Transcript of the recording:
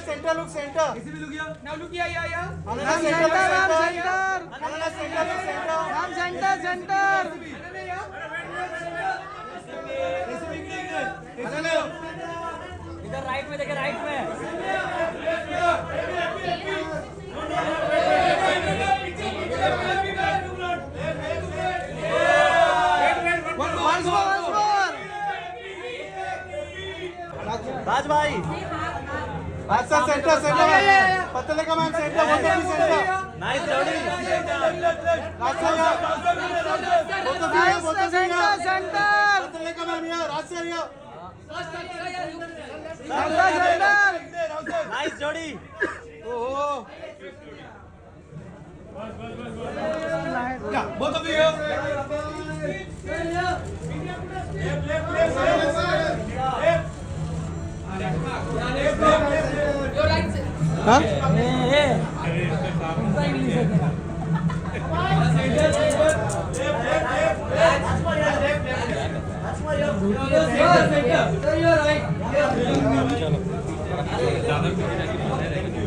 center look center. ऐसे भी look here. Now look here, yeah, yeah. Another center look center. Another center look center. Ram center, center. Another, yeah. ऐसे भी इधर right में देखे, right में राज भाई अच्छा सेंटर सेंटर पतले का मैम सेंटर वो तो भी सेंटर नाइस जोड़ी अच्छा यार वो तो भी है सेंटर, सेंटर. पतले का मैम यार अच्छा यार सेंटर, सेंटर. नाइस जोड़ी ओहो Yeah, both of you here. Your right side. हाँ Your right.